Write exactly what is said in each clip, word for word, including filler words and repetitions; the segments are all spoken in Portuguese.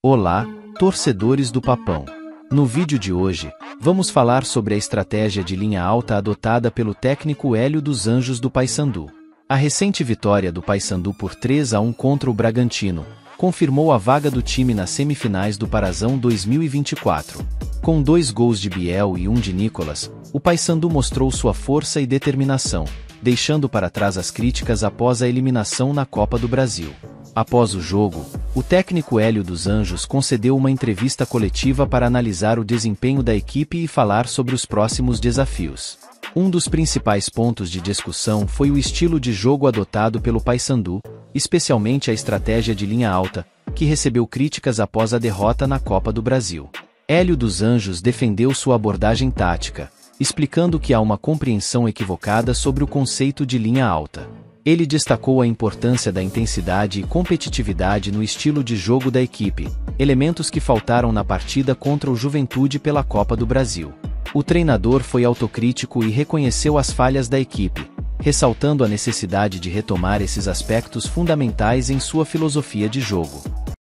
Olá, torcedores do Papão. No vídeo de hoje, vamos falar sobre a estratégia de linha alta adotada pelo técnico Hélio dos Anjos do Paysandu. A recente vitória do Paysandu por três a um contra o Bragantino confirmou a vaga do time nas semifinais do Parazão dois mil e vinte e quatro. Com dois gols de Biel e um de Nicolas, o Paysandu mostrou sua força e determinação, deixando para trás as críticas após a eliminação na Copa do Brasil. Após o jogo, o técnico Hélio dos Anjos concedeu uma entrevista coletiva para analisar o desempenho da equipe e falar sobre os próximos desafios. Um dos principais pontos de discussão foi o estilo de jogo adotado pelo Paysandu, especialmente a estratégia de linha alta, que recebeu críticas após a derrota na Copa do Brasil. Hélio dos Anjos defendeu sua abordagem tática, explicando que há uma compreensão equivocada sobre o conceito de linha alta. Ele destacou a importância da intensidade e competitividade no estilo de jogo da equipe, elementos que faltaram na partida contra o Juventude pela Copa do Brasil. O treinador foi autocrítico e reconheceu as falhas da equipe, ressaltando a necessidade de retomar esses aspectos fundamentais em sua filosofia de jogo.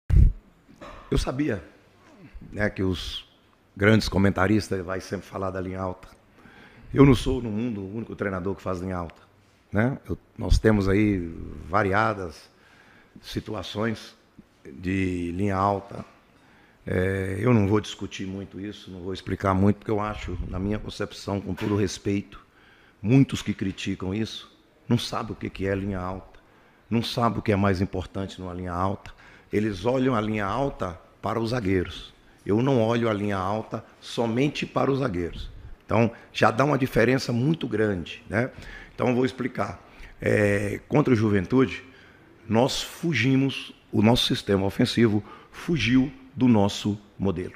Eu sabia, né, que os grandes comentaristas vão sempre falar da linha alta. Eu não sou, no mundo, o único treinador que faz linha alta. Né? Eu, nós temos aí variadas situações de linha alta. É, eu não vou discutir muito isso, não vou explicar muito, porque eu acho, na minha concepção, com todo respeito, muitos que criticam isso não sabem o que é linha alta, não sabem o que é mais importante numa linha alta. Eles olham a linha alta para os zagueiros. Eu não olho a linha alta somente para os zagueiros. Então, já dá uma diferença muito grande, né? Então, eu vou explicar. É, contra o Juventude, nós fugimos, o nosso sistema ofensivo fugiu do nosso modelo.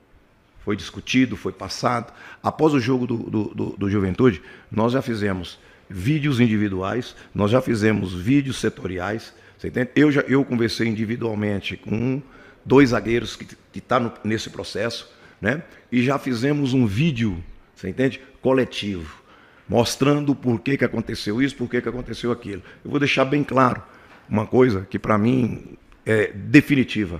Foi discutido, foi passado. Após o jogo do, do, do, do Juventude, nós já fizemos vídeos individuais, nós já fizemos vídeos setoriais. Você entende? Eu, já, eu conversei individualmente com dois zagueiros que estão tá nesse processo, né? E já fizemos um vídeo, você entende? Coletivo, mostrando o porquê que aconteceu isso, porquê que aconteceu aquilo. Eu vou deixar bem claro uma coisa que para mim é definitiva.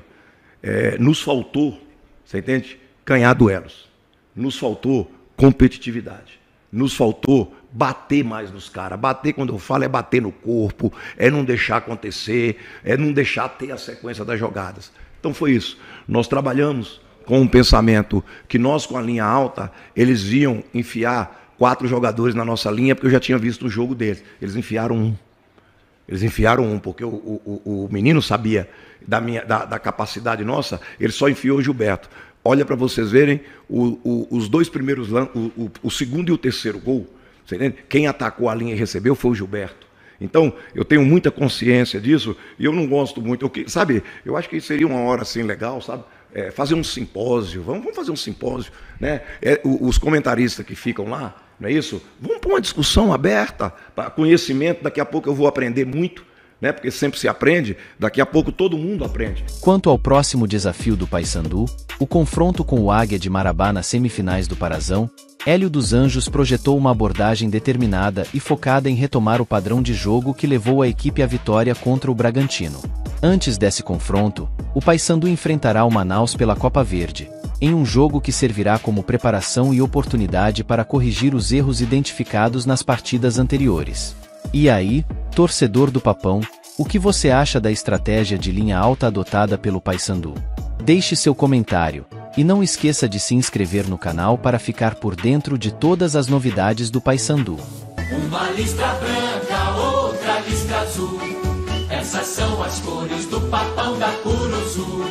É, nos faltou, você entende? Ganhar duelos. Nos faltou competitividade. Nos faltou bater mais nos caras. Bater, quando eu falo, é bater no corpo, é não deixar acontecer, é não deixar ter a sequência das jogadas. Então foi isso. Nós trabalhamos com um pensamento que nós, com a linha alta, eles iam enfiar quatro jogadores na nossa linha, porque eu já tinha visto o jogo deles. Eles enfiaram um. Eles enfiaram um, porque o, o, o menino sabia da, minha, da, da capacidade nossa, ele só enfiou o Gilberto. Olha para vocês verem, o, o, os dois primeiros, o, o, o segundo e o terceiro gol, você entende? Quem atacou a linha e recebeu foi o Gilberto. Então, eu tenho muita consciência disso, e eu não gosto muito, eu, sabe, eu acho que seria uma hora assim legal, sabe? É, fazer um simpósio, vamos, vamos fazer um simpósio, né? É, os comentaristas que ficam lá, não é isso? Vamos pôr uma discussão aberta, para conhecimento, daqui a pouco eu vou aprender muito, né? Porque sempre se aprende, daqui a pouco todo mundo aprende. Quanto ao próximo desafio do Paysandu, o confronto com o Águia de Marabá nas semifinais do Parazão, Hélio dos Anjos projetou uma abordagem determinada e focada em retomar o padrão de jogo que levou a equipe à vitória contra o Bragantino. Antes desse confronto, o Paysandu enfrentará o Manaus pela Copa Verde, em um jogo que servirá como preparação e oportunidade para corrigir os erros identificados nas partidas anteriores. E aí, torcedor do Papão, o que você acha da estratégia de linha alta adotada pelo Paysandu? Deixe seu comentário, e não esqueça de se inscrever no canal para ficar por dentro de todas as novidades do Paysandu. Uma listra branca, outra listra azul, essas são as cores do Papão da Curuzu.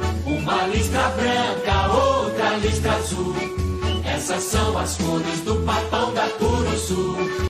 Uma listra branca, outra listra azul, essas são as cores do Papão da Curuzu.